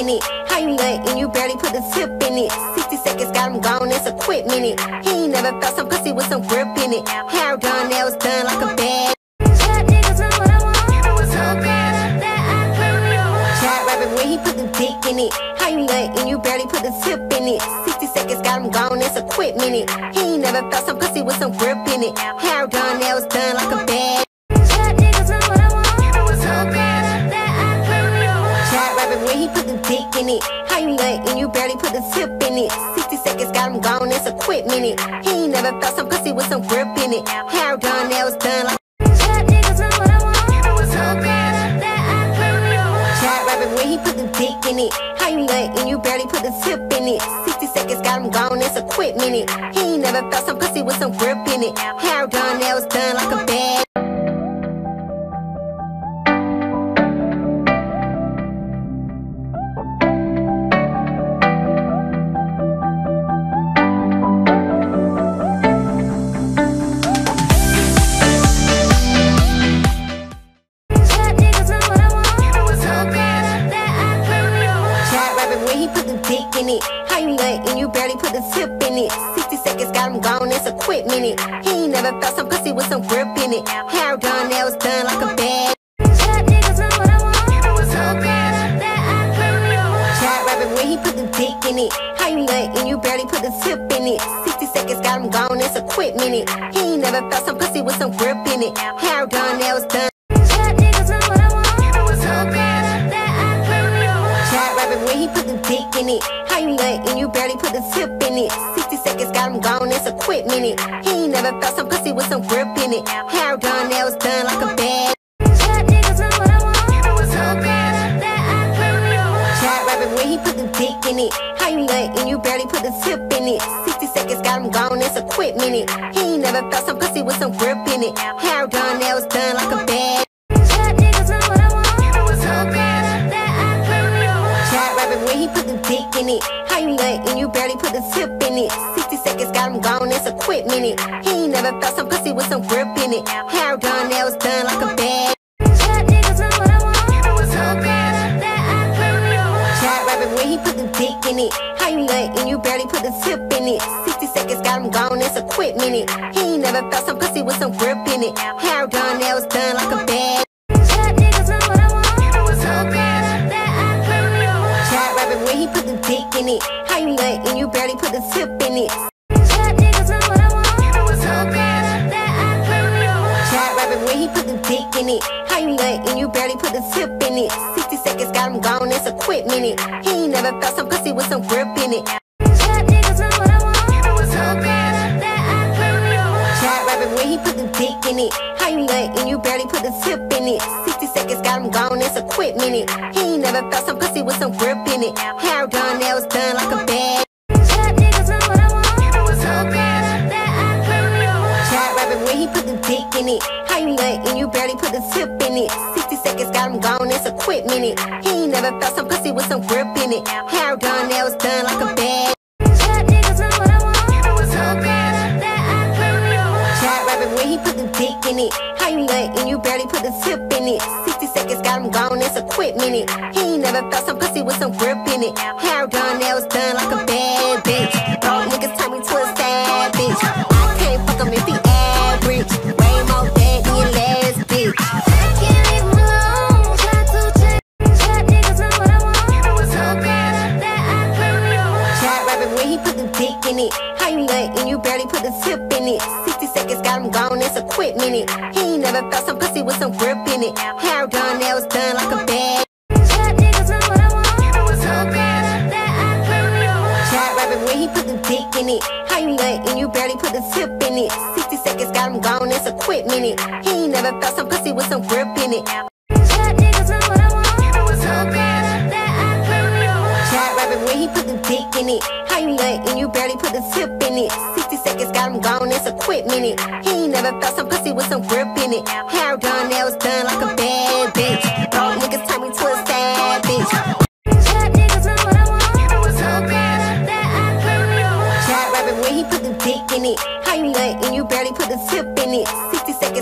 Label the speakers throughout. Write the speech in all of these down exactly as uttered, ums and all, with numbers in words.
Speaker 1: in it. How you nut and you barely put the tip in it. sixty seconds got him gone, that's a quick minute. He ain't never felt some pussy with some grip in it. Hair done, nails done like a bad. Trap niggas know what I want. So bad that I really want. Trap rapping when he put the dick in it. How you nut and you barely put the tip in it. sixty seconds got him gone, that's a quick minute. He ain't never felt some pussy with some grip in it. Hair done, nails done like a bad. Trap niggas know what I want. So bad that I really want. Trap rapping when he put the dick in it. How you nut and you barely put the tip in it. sixty seconds got him gone, that's a quick minute. He ain't never felt some pussy with some grip in it. Hair done, nails done like. Trap niggas know what I want. So bad that I really want. Trap rapping when he put the dick in it. How you nut and you barely put the tip in it. sixty seconds got him gone, that's a quick minute. He ain't never felt some pussy with some grip in it. Hair done, nails done like a bad. How you nut and you barely put the tip in it. sixty seconds got him gone, that's a quick minute. He ain't never felt some pussy with some grip in it. Hair done, nails done like a bad. Trap niggas know what I want. So bad that I really want. Trap rapping when he put the dick in it. How you nut and you barely put the tip in it. sixty seconds got him gone, that's a quick minute. He ain't never felt some pussy with some grip in it. Hair done, nails done. Trap niggas know what I want. So bad that I really want. Trap rapping when he put the dick in it. How you nut and you barely put the tip in it. sixty seconds got him gone, that's a quick minute. He ain't never felt some pussy with some grip in it. Hair done, nails done like a bad. Trap niggas know what I want. So bad that I really want. Trap rapping when he put the dick in it. How you nut and you barely put the tip in it. sixty seconds got him gone, that's a quick minute. He ain't never felt some pussy with some grip in it. Hair done, nails done like a bad. Trap niggas know what I want. So bad that I really want. Trap rapping when he put the dick in it. How you nut and you barely put the tip in it. sixty seconds got him gone, that's a quick minute. He ain't never felt some pussy with some grip in it. Hair done, nails done like a bad. Trap niggas know what I want. So bad that I really want. Trap rapping when he put the dick in it. How you nut and you barely put the tip in it. sixty seconds got him gone, that's a quick minute. He ain't never felt some pussy with some grip in it. Hair done, nails done like a bad. Trap niggas know what I want. So bad that I really want. Trap rapping when he put the dick in it. How you nut and you barely put the tip in it. Trap niggas know what I want. So bad that I really want. Trap rapping when he put the dick in it. How you nut and you barely put the tip in it. sixty seconds got him gone, that's a quick minute. He ain't never felt some pussy with some grip in it. Trap niggas know what I want. So bad that I really want. Trap rapping when he put the dick in it. How you nut and you barely put the tip in it. sixty seconds got him gone, that's a quick minute. He ain't never felt some pussy with some grip in it. Hair done, nails done like a bad. Trap niggas know what I want. So bad that I really want. Trap rapping when he put the dick in it. How you nut and you barely put the tip in it. sixty seconds got him gone, that's a quick minute. He ain't never felt some pussy with some grip in it. Hair done, nails done like a bad. Trap niggas know what I want. So bad that I really want. Trap rapping when he put the dick in it. How you nut and you barely put the tip in it. sixty seconds got him gone, that's a quick minute. He ain't never felt some pussy with some grip in it. Hair done, nails done like a bad bitch. Broke niggas turn me to a savage. I can't fuck him if he average. Way more bad than your last bitch. I can't leave him alone. Try to check. Trap niggas know what I want. So bad that I really want. Trap rapping when he put the dick in it. How you nut and you barely put the tip in it. sixty seconds got him gone, that's a quick minute. He ain't never felt some pussy with some grip in it. Hair done, nails done like a bad. Trap niggas know what I want. So bad that I really want. Trap rapping when he put the dick in it. How you nut and you barely put the tip in it. sixty seconds got him gone, that's a quick minute. He ain't never felt some pussy with some grip in it. Trap niggas know what I want. So bad that I really want. Trap rapping when he put the dick in it. How you nut and you barely put the tip in it. sixty seconds got him gone, that's a quick minute. He ain't never felt some pussy with some grip in it. Hair done, nails done like a bad bitch. Broke niggas turn me to a savage. Trap niggas know what I want. So bad that I really want. Trap rapping when he put the dick in it. How you nut and you barely put the tip in it. sixty seconds got him gone.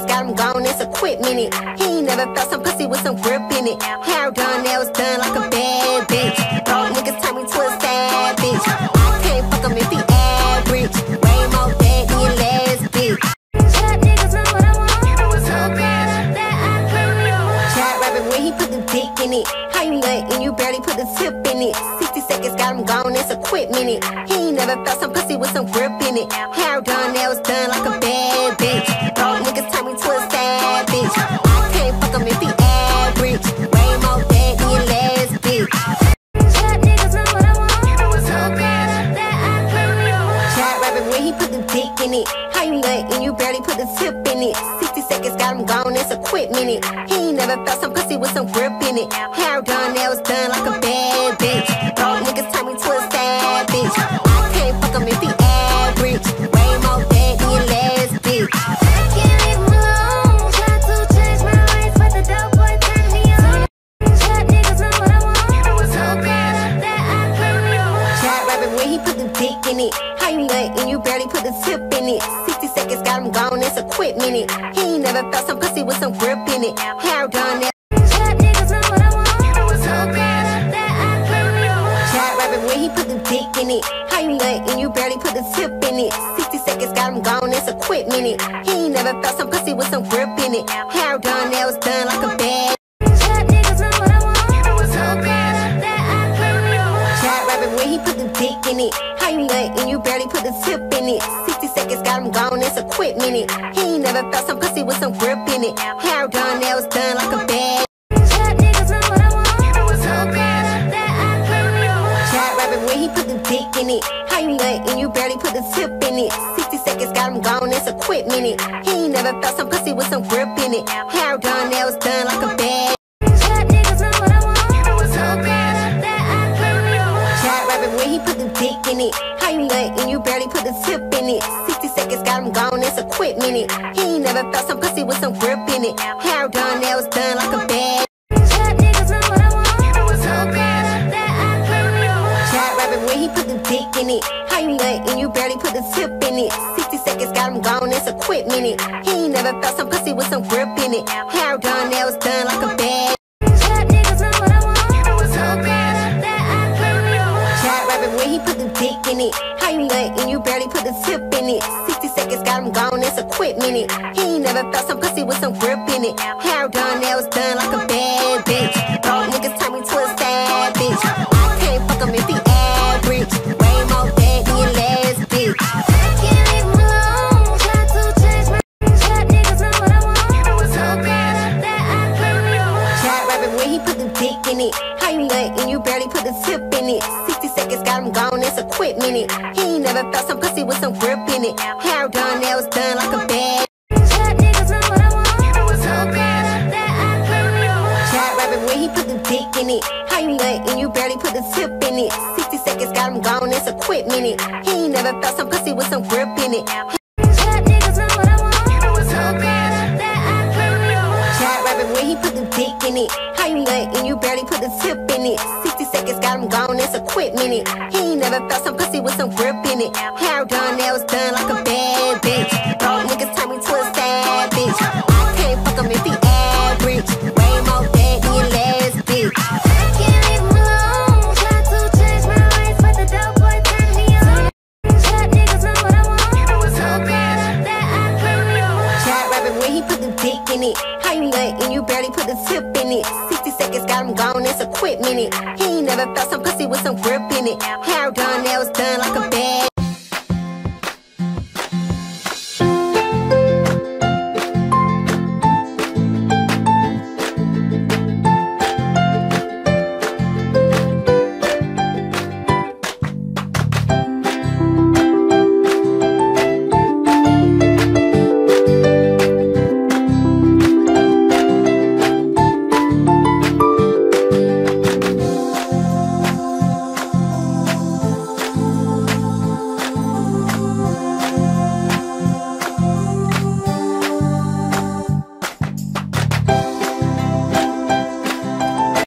Speaker 1: gone, that's a quick minute. He ain't never felt some pussy with some grip in it. Hair done, nails done like a bad bitch. Broke niggas turn me to a savage. I can't fuck him if he average. Way more bad than your last bitch. Trap niggas know what I want. So bad that I can't. Trap rapping when he put the dick in it. How you nut and you barely put the tip in it. Sixty seconds got him gone, that's a quick minute. He ain't never felt some pussy with some grip in it. Hair done, nails done like a bad bitch. Broke niggas turn me to a savage. I can't fuck him if he average. Way more bad than your last bitch. Trap niggas know what I want. So bad that I can't. Trap rapping when he put the dick in it. How you nut and you barely put the tip in it. Sixty seconds got him gone, that's a quick minute. He ain't never felt some pussy with some grip in it. Hair done, nails done like a bad bitch. Broke niggas turn me to a savage. I can't fuck him if he average. Way more bad than your last bitch. Can't leave him alone. Try to change my ways, but the dope boy turned me on. Trap niggas know what I want. So bad that I can't. Trap rapping when he put the dick in it. How you nut and you barely put the tip in it. Sixty seconds got him gone, that's a quick minute. He ain't never felt some pussy with some grip in it. Hair done, nails. Trap niggas know what I want. So bad that I can't. Trap rapping when he put the dick in it. How you nut and you barely put the tip in it. Sixty seconds got him gone, that's a quick minute. He ain't never felt some pussy with some grip in it. Hair done, nails done like a bad. Trap niggas know what I want. So bad that I can't. Trap rapping when he put the dick in it. How you nut and you barely put the tip in it. Sixty seconds got him gone, that's a quick minute. He ain't never felt some pussy with some grip in it. Hair done, nails done like a bad. Trap niggas know what I want. So bad that I can't. Trap rapping when he put the dick in it. How you nut and you barely put the tip in it. Sixty seconds got him gone, that's a quick minute. He ain't never felt some pussy with some grip in it. Hair done, nails done like a bad. Trap niggas know what I want. So bad that I can't. Trap rapping when he put the dick in it. How you nut and you barely put the tip in it. Sixty seconds got him gone, that's a quick minute. He ain't never felt some pussy with some grip in it. Hair done, nails done like a bad. Trap niggas know what I want. So bad that I can't. Trap rapping when he put the dick in it. How you nut and you barely put the tip in it. Sixty seconds got him gone, that's a quick minute. He ain't never felt some pussy with some grip in it. Hair done, nails done like a bad. Trap niggas know what I want. So bad that I can't. Trap rapping when he put the dick in it. How you nut and you barely put the tip in it. Sixty seconds got him gone, that's a quick minute. He ain't never felt some pussy with some grip in it. Hair done, nails done like a bad bitch. Broke niggas turn me to a savage. I can't fuck him if he average. Way more bad than your last bitch. Can't leave him alone. Try to change my. Trap niggas know what I want. So bad that I can't. Trap rapping when he put the dick in it. How you nut and you barely put the tip in it. Sixty seconds got him gone, that's a quick minute. He ain't never felt some pussy with some grip in it. Hair done, nails done like a bad. Trap niggas know what I want. So bad that I can't. Trap rapping when he put the dick in it. How you nut and you barely put the tip in it. Sixty seconds got him gone, that's a quick minute. He ain't never felt some pussy with some grip in it. Trap niggas know what I want. So bad that I can't. Trap rapping when he put the dick in it. How you nut and you barely put the tip in it. Sixty seconds got him gone, that's a quick minute. He ain't never felt some pussy with some grip in it. Hair done, nails done like a bad bitch. Broke niggas turn me to a savage. I can't fuck him if he average. Way more bad than your last bitch. Can't leave him alone. Try to change my ways, but the dope boy turned me on. Trap niggas know what I want. So bad that I can't. Trap rapping when he put the dick in it. How you nut and you barely put the tip in it. Sixty seconds got him gone, that's a quick minute. He ain't never felt some pussy with some grip in it. Hair done, nails done like a bad.